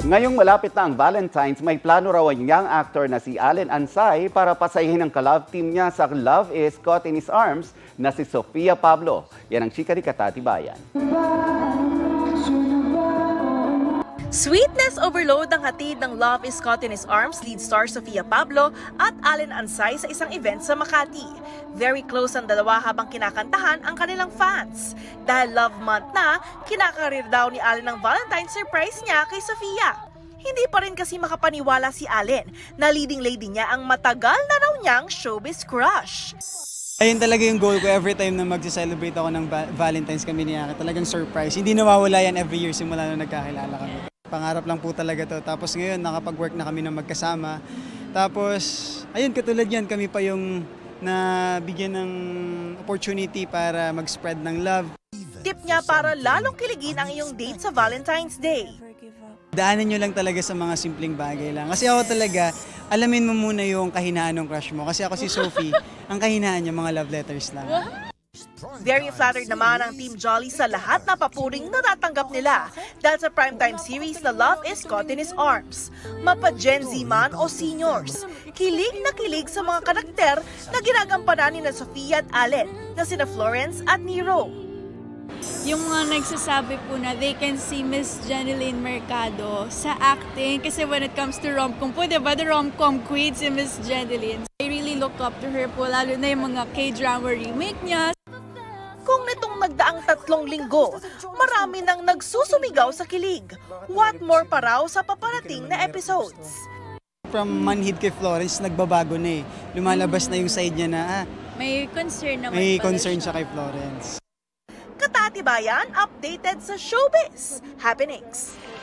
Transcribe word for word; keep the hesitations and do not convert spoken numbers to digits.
Ngayong malapit na ang Valentines, may plano raw ang young actor na si Allen Ansay para pasayahin ang ka-love team niya sa Love is Caught in His Arms na si Sofia Pablo. Yan ang chika ni Cata Tibayan. Sweetness overload ang hatid ng Love is Caught in His Arms lead star Sofia Pablo at Allen Ansay sa isang event sa Makati. Very close ang dalawa habang kinakantahan ang kanilang fans. Dahil love month na, kinakarir daw ni Allen ang Valentine surprise niya kay Sofia. Hindi pa rin kasi makapaniwala si Allen na leading lady niya ang matagal na raw niyang showbiz crush. Ayun talaga yung goal ko every time na mag-celebrate ako ng Valentines kami niya. Talagang surprise. Hindi nawawala yan every year simula na nagkakilala kami. Pangarap lang po talaga to. Tapos ngayon, nakapag-work na kami na magkasama. Tapos, ayun, katulad yan, kami pa yung nabigyan ng opportunity para mag-spread ng love. Tip niya para lalong kiligin ang iyong date sa Valentine's Day. Daanan nyo lang talaga sa mga simpleng bagay lang. Kasi ako talaga, alamin mo muna yung kahinaan ng crush mo. Kasi ako si Sophie, ang kahinaan niya, mga love letters lang. Very flattered naman ang Team Jolly sa lahat na papuring natatanggap nila dahil sa primetime series na Love is Caught in His Arms. Mapa-Gen Z man o seniors, kilig na kilig sa mga karakter na ginagampanan ni na Sofia at Allen na sina Florence at Nero. Yung mga nagsasabi po na they can see Miss Jeneline Mercado sa acting kasi when it comes to rom-com po, diba the rom-com queen si Miss Jeneline. I really look up to her po, lalo na yung mga K-drama remake niya. Kung nitong nagdaang tatlong linggo, marami nang nagsusumigaw sa kilig. What more pa raw sa paparating na episodes? From manhid kay Florence, nagbabago na eh. Lumalabas na yung side niya na ah, may concern naman may pala concern siya siya kay Florence. Cata Tibayan, updated sa showbiz happenings.